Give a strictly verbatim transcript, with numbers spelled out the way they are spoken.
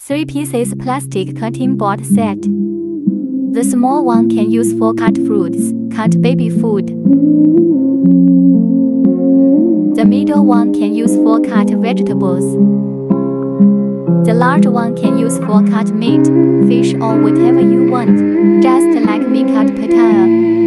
three pieces plastic cutting board set. The small one can use for cut fruits, cut baby food. The middle one can use for cut vegetables. The large one can use for cut meat, fish or whatever you want, just like me cut pattaya.